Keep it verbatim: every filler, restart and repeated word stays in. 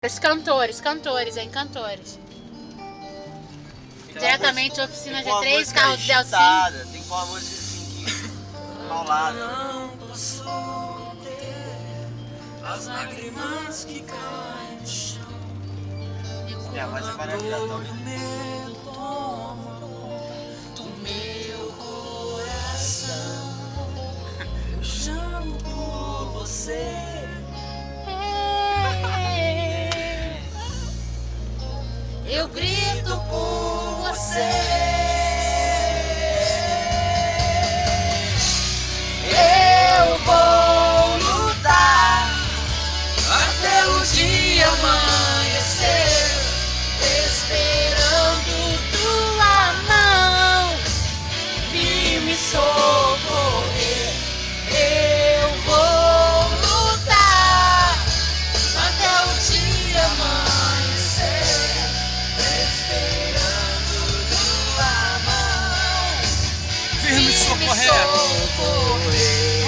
Cantores, cantores, hein? Cantores. Então, Diretamente oficina tem uma G três, música carro de Delcim. agitada, tem que pôr uma música assim que paulada. As lágrimas que caem no chão. Minha voz é maravilhosa. Do meu coração, eu chamo por você. Eu grito por você. Eu vou lutar até o dia amanhecer, esperando tua mão vir me socorrer. Eu vou lutar até o dia amanhecer, esperando tua mão Vir me vir me socorrer. socorrer.